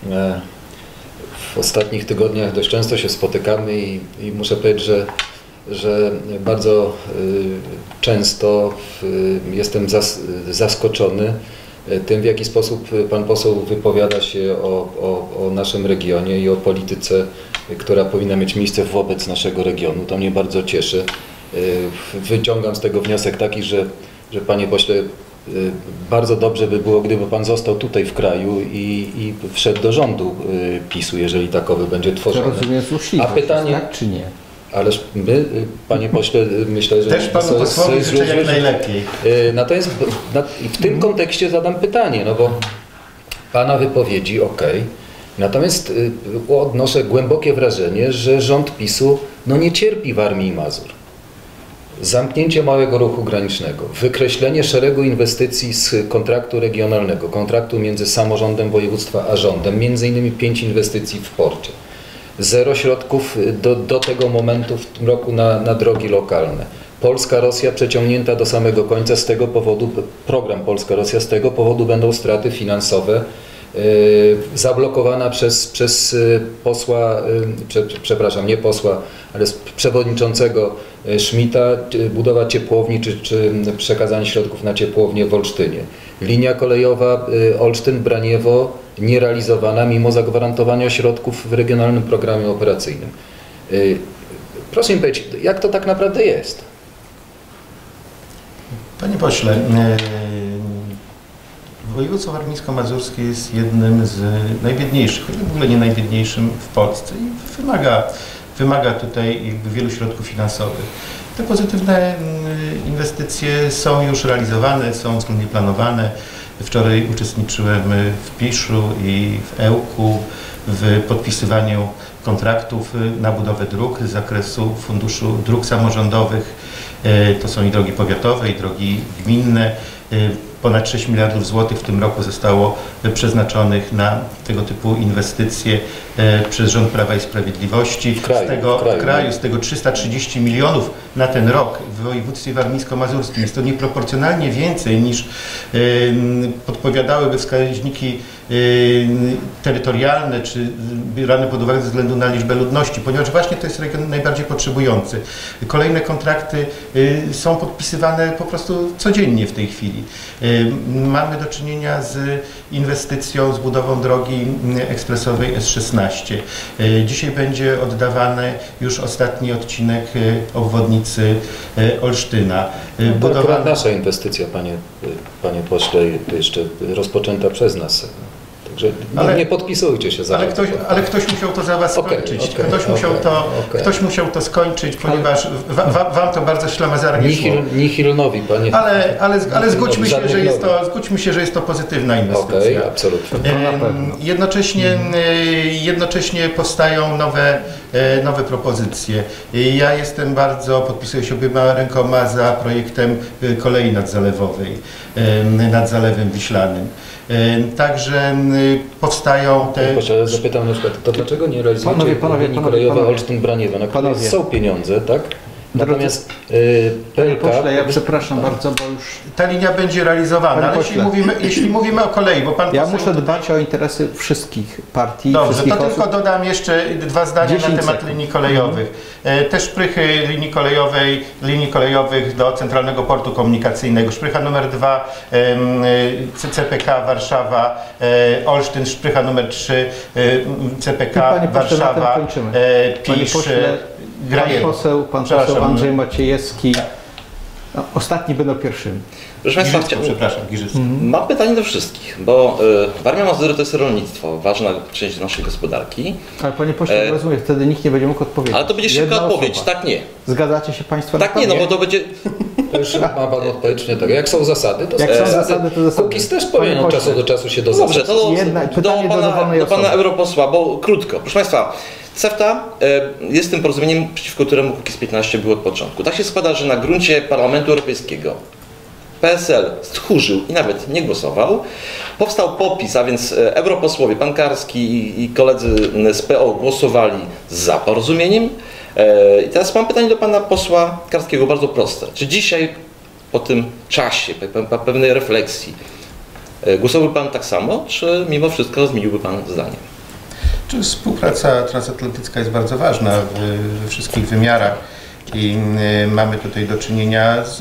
w ostatnich tygodniach dość często się spotykamy i muszę powiedzieć, że bardzo często jestem zaskoczony tym, w jaki sposób pan poseł wypowiada się o naszym regionie i o polityce, która powinna mieć miejsce wobec naszego regionu. To mnie bardzo cieszy. Wyciągam z tego wniosek taki, że panie pośle, bardzo dobrze by było, gdyby pan został tutaj w kraju i wszedł do rządu PiS-u, jeżeli takowy będzie tworzony. A pytanie, tak czy nie? Ależ my, panie pośle, myślę, że... Też panu posłowi życzę jak najlepiej. Natomiast w tym kontekście zadam pytanie, no bo pana wypowiedzi, natomiast odnoszę głębokie wrażenie, że rząd PiS-u nie cierpi Warmii i Mazur. Zamknięcie małego ruchu granicznego, wykreślenie szeregu inwestycji z kontraktu regionalnego, kontraktu między samorządem województwa a rządem, między innymi 5 inwestycji w porcie. Zero środków do tego momentu w tym roku na drogi lokalne. Polska-Rosja przeciągnięta do samego końca, z tego powodu program Polska-Rosja, z tego powodu będą straty finansowe. Zablokowana przez posła, przepraszam, nie posła, ale przewodniczącego Schmidta budowa ciepłowni czy przekazanie środków na ciepłownię w Olsztynie. Linia kolejowa Olsztyn-Braniewo nierealizowana mimo zagwarantowania środków w regionalnym programie operacyjnym. Proszę mi powiedzieć, jak to tak naprawdę jest? Panie pośle, województwo warmińsko-mazurskie jest jednym z najbiedniejszych, w ogóle nie najbiedniejszym w Polsce i wymaga tutaj wielu środków finansowych. Te pozytywne inwestycje są już realizowane, są względnie planowane. Wczoraj uczestniczyłem w Piszu i w Ełku w podpisywaniu kontraktów na budowę dróg z zakresu Funduszu Dróg Samorządowych. To są i drogi powiatowe, i drogi gminne. Ponad 6 miliardów złotych w tym roku zostało przeznaczonych na tego typu inwestycje przez rząd Prawa i Sprawiedliwości. W kraju, z tego 330 milionów na ten rok w województwie warmińsko-mazurskim. Jest to nieproporcjonalnie więcej niż podpowiadałyby wskaźniki terytorialne czy brane pod uwagę ze względu na liczbę ludności, ponieważ właśnie to jest region najbardziej potrzebujący. Kolejne kontrakty są podpisywane po prostu codziennie w tej chwili. Mamy do czynienia z inwestycją, z budową drogi ekspresowej S16. Dzisiaj będzie oddawany już ostatni odcinek obwodnicy Olsztyna. To akurat nasza inwestycja, panie pośle, jeszcze rozpoczęta przez nas. Także Ale- nie podpisujcie się za Ale ktoś musiał to za was Okej, skończyć. okej, Ktoś musiał to skończyć, ponieważ wam to bardzo ślamazarnie szło. Nihilnowi, panie. Ale zgódźmy się, żadnych że jest to pozytywna inwestycja. Okej, absolutnie. Jednocześnie powstają nowe propozycje. Ja jestem bardzo, podpisuję się obiema rękoma za projektem kolei nadzalewowej nad Zalewem Wiślanym. Także powstają te... Proszę, zapytam na przykład, to dlaczego nie realizujecie linii kolejowej Olsztyn-Braniewo, na której są pieniądze, tak? Natomiast Panie PLK... pośle, ja przepraszam bardzo, bo już... Ta linia będzie realizowana, Panie ale pośle. jeśli mówimy o kolei, bo pan Ja poseł muszę dbać o interesy wszystkich partii, Dobrze, wszystkich to osób. tylko dodam jeszcze 2 zdania 10 na temat sekund. linii kolejowych. Te szprychy linii kolejowych do Centralnego Portu Komunikacyjnego. Szprycha numer 2 CPK Warszawa, Olsztyn, szprycha numer 3 CPK Panie pośle, na tym Warszawa, kończymy. Panie Pisz, pośle, Grajewo. pan poseł Andrzej Maciejewski. No, ostatni będą pierwszymi. Proszę Państwa, Giżycko. mam pytanie do wszystkich, bo Warmia Mazury to jest rolnictwo, ważna część naszej gospodarki, Ale panie pośle, rozumiem, wtedy nikt nie będzie mógł odpowiedzieć. ale to będzie szybka Jedna odpowiedź, osoba. tak nie. Zgadzacie się Państwo Tak na nie, to? no bo to będzie... To już ma pan odpowiedź, czy nie tak. Jak są zasady, to Jak są zasady, to zasady. Kukiz też Panie powinien od pośle. czasu do czasu się do Dobrze, zasad. to pytanie do dowolnej do pana osoby. europosła, bo krótko. Proszę Państwa, CEFTA jest tym porozumieniem, przeciwko któremu Kukiz 15 był od początku. Tak się składa, że na gruncie Parlamentu Europejskiego PSL stchórzył i nawet nie głosował. Powstał popis, a więc europosłowie, pan Karski i koledzy z PO głosowali za porozumieniem. I teraz mam pytanie do pana posła Karskiego, bardzo proste. Czy dzisiaj, po tym czasie, po pewnej refleksji, głosowałby pan tak samo, czy mimo wszystko zmieniłby pan zdanie? Współpraca transatlantycka jest bardzo ważna we wszystkich wymiarach i mamy tutaj do czynienia z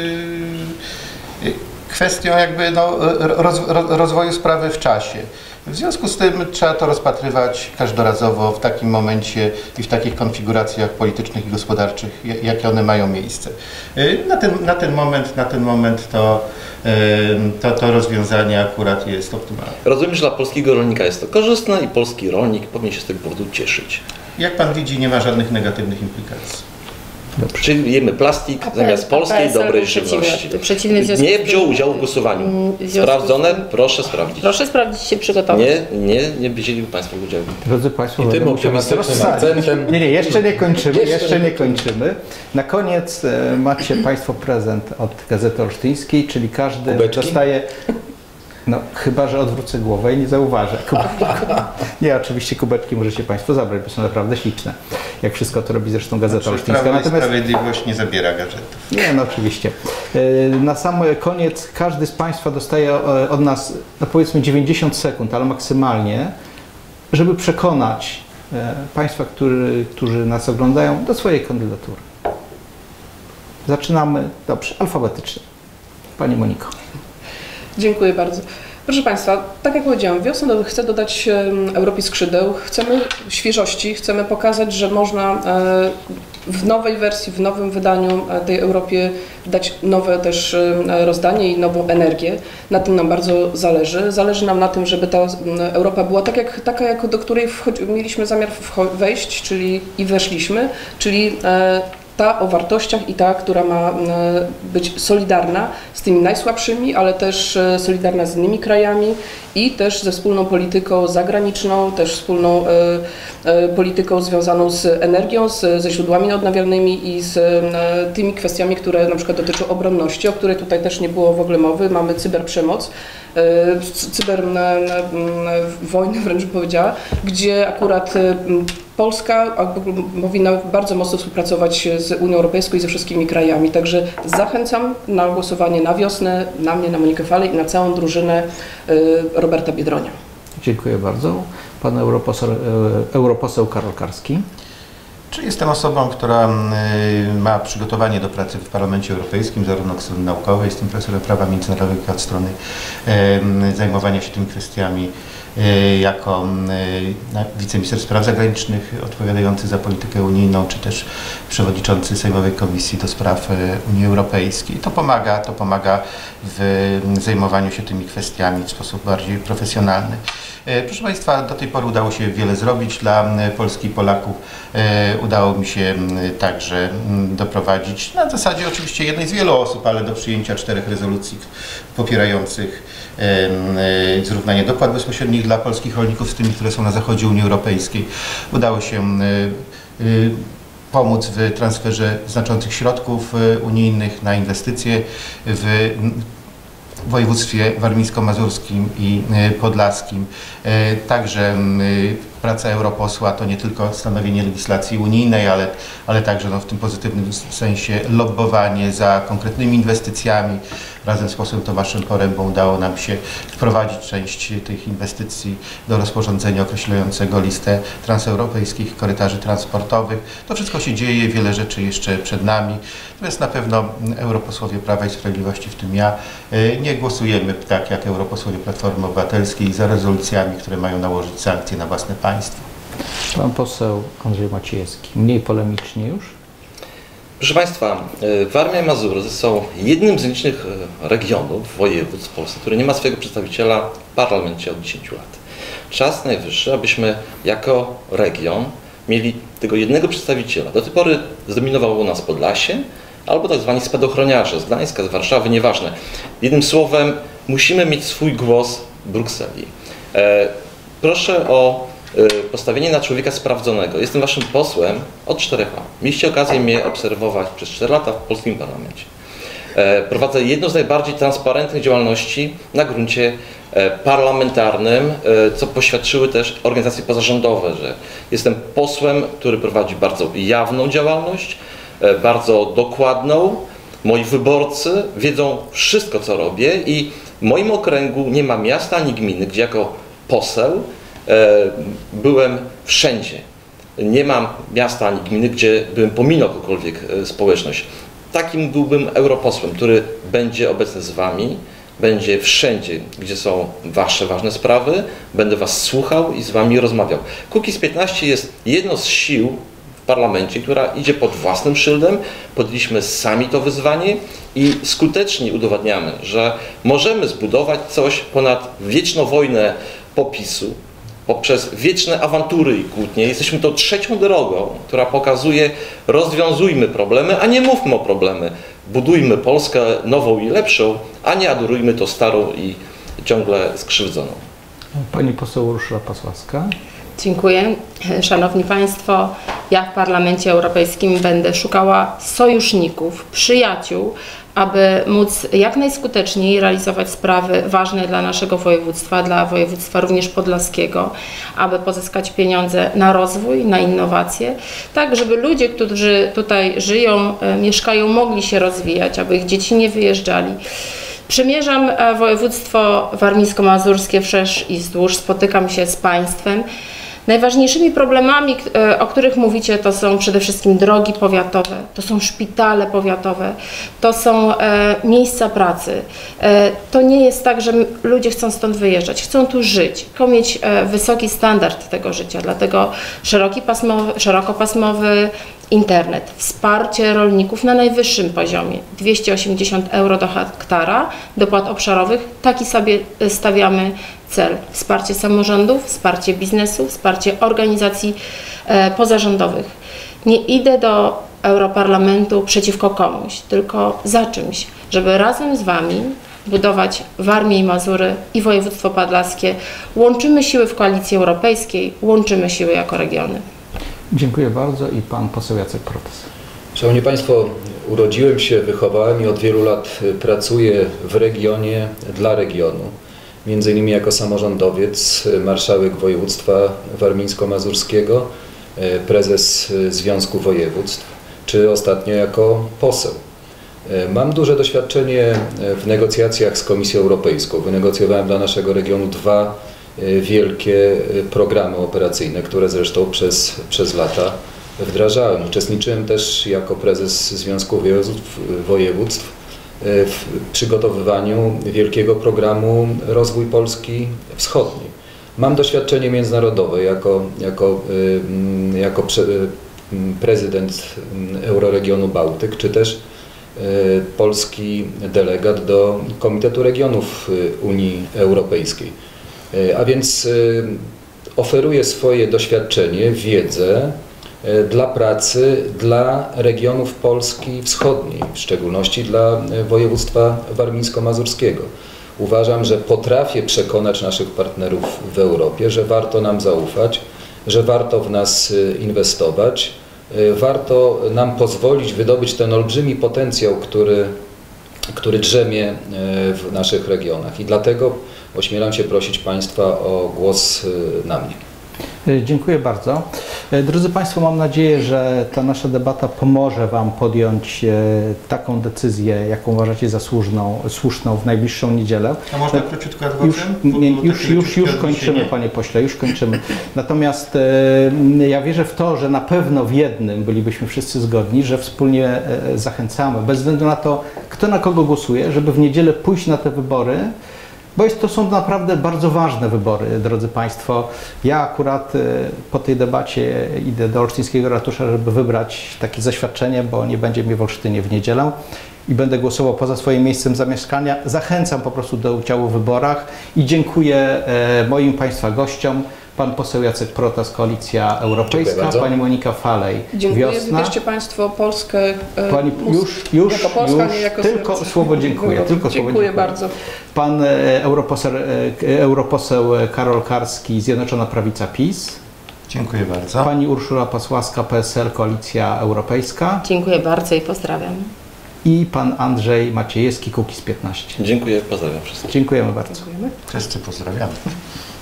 kwestią jakby rozwoju sprawy w czasie. W związku z tym trzeba to rozpatrywać każdorazowo w takim momencie i w takich konfiguracjach politycznych i gospodarczych, jakie one mają miejsce. Na ten moment to rozwiązanie akurat jest optymalne. Rozumiem, że dla polskiego rolnika jest to korzystne i polski rolnik powinien się z tego powodu cieszyć. Jak pan widzi, nie ma żadnych negatywnych implikacji. Czyli jemy plastik zamiast polskiej dobrej żywności. Nie wziął udziału w głosowaniu. Sprawdzone? Proszę sprawdzić. Proszę sprawdzić się przygotować. Nie wzięliby Państwo udziału. Drodzy Państwo, I tym będę musiał was optymistycznym rozsadzić. akcentem... Nie, jeszcze nie kończymy, jeszcze nie kończymy. Na koniec macie Państwo prezent od Gazety Olsztyńskiej, czyli każdy Kubeczki? dostaje... No, chyba że odwrócę głowę i nie zauważę. Nie, oczywiście kubeczki możecie Państwo zabrać, bo są naprawdę śliczne. Jak wszystko to robi zresztą Gazeta Olsztyńska. Prawo i Natomiast Sprawiedliwość nie zabiera gadżetów. nie, no oczywiście. Na sam koniec każdy z Państwa dostaje od nas, no powiedzmy 90 sekund, ale maksymalnie, żeby przekonać Państwa, którzy nas oglądają, do swojej kandydatury. Zaczynamy, dobrze, alfabetycznie. Pani Moniko. Dziękuję bardzo. Proszę Państwa, tak jak powiedziałam, wiosną chcę dodać Europie skrzydeł, chcemy świeżości, chcemy pokazać, że można w nowej wersji, w nowym wydaniu tej Europie dać nowe też rozdanie i nową energię. Na tym nam bardzo zależy. Zależy nam na tym, żeby ta Europa była taka, do której mieliśmy zamiar wejść, czyli i weszliśmy, czyli ta o wartościach i ta, która ma być solidarna z tymi najsłabszymi, ale też solidarna z innymi krajami i też ze wspólną polityką zagraniczną, też wspólną polityką związaną z energią, ze źródłami odnawialnymi i z tymi kwestiami, które na przykład dotyczą obronności, o której tutaj też nie było w ogóle mowy. Mamy cyberprzemoc, cyberwojnę wręcz bym powiedziała, gdzie akurat Polska powinna bardzo mocno współpracować z Unią Europejską i ze wszystkimi krajami. Także zachęcam na głosowanie na wiosnę, na mnie, na Monikę Falej i na całą drużynę Roberta Biedronia. Dziękuję bardzo. Pan europoseł Karol Karski. Czy jestem osobą, która ma przygotowanie do pracy w Parlamencie Europejskim, zarówno od strony naukowej, jestem profesorem prawa międzynarodowego, od strony zajmowania się tymi kwestiami jako wiceminister spraw zagranicznych odpowiadający za politykę unijną, czy też przewodniczący Sejmowej Komisji do Spraw Unii Europejskiej. To pomaga w zajmowaniu się tymi kwestiami w sposób bardziej profesjonalny. Proszę Państwa, do tej pory udało się wiele zrobić dla Polski i Polaków. Udało mi się także doprowadzić, na zasadzie oczywiście jednej z wielu osób, ale do przyjęcia 4 rezolucji popierających zrównanie dopłat bezpośrednich dla polskich rolników z tymi, które są na zachodzie Unii Europejskiej. Udało się pomóc w transferze znaczących środków unijnych na inwestycje w województwie warmińsko-mazurskim i podlaskim. Także praca europosła to nie tylko stanowienie legislacji unijnej, ale także w tym pozytywnym sensie lobbowanie za konkretnymi inwestycjami. Razem z posłem Tomaszem Porębą udało nam się wprowadzić część tych inwestycji do rozporządzenia określającego listę transeuropejskich korytarzy transportowych. To wszystko się dzieje, wiele rzeczy jeszcze przed nami. Natomiast na pewno europosłowie Prawa i Sprawiedliwości, w tym ja, nie głosujemy tak jak europosłowie Platformy Obywatelskiej za rezolucjami, które mają nałożyć sankcje na własne państwo. Pan poseł Andrzej Maciejewski, mniej polemicznie już. Proszę Państwa, Warmia i Mazury są jednym z licznych regionów, województw w Polsce, który nie ma swojego przedstawiciela w parlamencie od 10 lat. Czas najwyższy, abyśmy jako region mieli tego jednego przedstawiciela. Do tej pory zdominowało nas Podlasie albo tak zwani spadochroniarze z Gdańska, z Warszawy, nieważne. Jednym słowem, musimy mieć swój głos w Brukseli. Proszę o postawienie na człowieka sprawdzonego. Jestem waszym posłem od 4 lat. Mieliście okazję mnie obserwować przez 4 lata w polskim parlamencie. Prowadzę jedną z najbardziej transparentnych działalności na gruncie parlamentarnym, co poświadczyły też organizacje pozarządowe, że jestem posłem, który prowadzi bardzo jawną działalność, bardzo dokładną. Moi wyborcy wiedzą wszystko, co robię i w moim okręgu nie ma miasta ani gminy, gdzie jako poseł byłem wszędzie. Nie mam miasta ani gminy, gdzie bym pominął jakąkolwiek społeczność. Takim byłbym europosłem, który będzie obecny z wami, będzie wszędzie, gdzie są wasze ważne sprawy, będę was słuchał i z wami rozmawiał. Kukiz15 jest jedną z sił w parlamencie, która idzie pod własnym szyldem. Podjęliśmy sami to wyzwanie i skutecznie udowadniamy, że możemy zbudować coś ponad wieczną wojnę popisu, poprzez wieczne awantury i kłótnie. Jesteśmy tą trzecią drogą, która pokazuje, rozwiązujmy problemy, a nie mówmy o problemy. Budujmy Polskę nową i lepszą, a nie adorujmy to starą i ciągle skrzywdzoną. Pani poseł Urszula Pasławska. Dziękuję. Szanowni Państwo, ja w Parlamencie Europejskim będę szukała sojuszników, przyjaciół, aby móc jak najskuteczniej realizować sprawy ważne dla naszego województwa, dla województwa również podlaskiego, aby pozyskać pieniądze na rozwój, na innowacje, tak żeby ludzie, którzy tutaj żyją, mieszkają, mogli się rozwijać, aby ich dzieci nie wyjeżdżali. Przymierzam województwo warmińsko-mazurskie wszerz i wzdłuż, spotykam się z państwem. Najważniejszymi problemami, o których mówicie, to są przede wszystkim drogi powiatowe, to są szpitale powiatowe, to są miejsca pracy. To nie jest tak, że ludzie chcą stąd wyjeżdżać, chcą tu żyć, chcą mieć wysoki standard tego życia, dlatego szerokopasmowy internet, wsparcie rolników na najwyższym poziomie, 280 euro do hektara, dopłat obszarowych, taki sobie stawiamy cel. Wsparcie samorządów, wsparcie biznesu, wsparcie organizacji pozarządowych. Nie idę do Europarlamentu przeciwko komuś, tylko za czymś, żeby razem z Wami budować Warmię i Mazury i województwo podlaskie. Łączymy siły w Koalicji Europejskiej, łączymy siły jako regiony. Dziękuję bardzo i pan poseł Jacek Protas. Szanowni Państwo, urodziłem się, wychowałem i od wielu lat pracuję w regionie dla regionu. Między innymi jako samorządowiec, marszałek województwa warmińsko-mazurskiego, prezes Związku Województw, czy ostatnio jako poseł. Mam duże doświadczenie w negocjacjach z Komisją Europejską. Wynegocjowałem dla naszego regionu 2 wielkie programy operacyjne, które zresztą przez lata wdrażałem. Uczestniczyłem też jako prezes Związku Województw w przygotowywaniu wielkiego programu Rozwój Polski Wschodniej. Mam doświadczenie międzynarodowe jako prezydent Euroregionu Bałtyk, czy też polski delegat do Komitetu Regionów Unii Europejskiej. A więc oferuję swoje doświadczenie, wiedzę dla pracy dla regionów Polski Wschodniej, w szczególności dla województwa warmińsko-mazurskiego. Uważam, że potrafię przekonać naszych partnerów w Europie, że warto nam zaufać, że warto w nas inwestować, warto nam pozwolić wydobyć ten olbrzymi potencjał, który drzemie w naszych regionach. I dlatego ośmielam się prosić Państwa o głos na mnie. Dziękuję bardzo. Drodzy Państwo, mam nadzieję, że ta nasza debata pomoże Wam podjąć taką decyzję, jaką uważacie za słuszną w najbliższą niedzielę. A można króciutko adwokatem? Już kończymy, Panie Pośle, już kończymy. Natomiast ja wierzę w to, że na pewno w jednym bylibyśmy wszyscy zgodni, że wspólnie zachęcamy, bez względu na to, kto na kogo głosuje, żeby w niedzielę pójść na te wybory, bo to są naprawdę bardzo ważne wybory, drodzy Państwo. Ja akurat po tej debacie idę do olsztyńskiego ratusza, żeby wybrać takie zaświadczenie, bo nie będzie mnie w Olsztynie w niedzielę i będę głosował poza swoim miejscem zamieszkania. Zachęcam po prostu do udziału w wyborach i dziękuję moim Państwa gościom. Pan poseł Jacek Protas, Koalicja Europejska, pani Monika Falej, Dziękuję. Wiosna. Wybierzcie Państwo Polskę Pani, jako Polska, nie jako tylko słowo dziękuję. Dziękuję bardzo. Pan europoseł Karol Karski, Zjednoczona Prawica PiS. Dziękuję bardzo. Pani Urszula Pasławska, PSL, Koalicja Europejska. Dziękuję bardzo i pozdrawiam. I pan Andrzej Maciejewski, Kukiz 15. Dziękuję, pozdrawiam wszystkich. Dziękujemy bardzo. Dziękujemy. Wszyscy pozdrawiamy.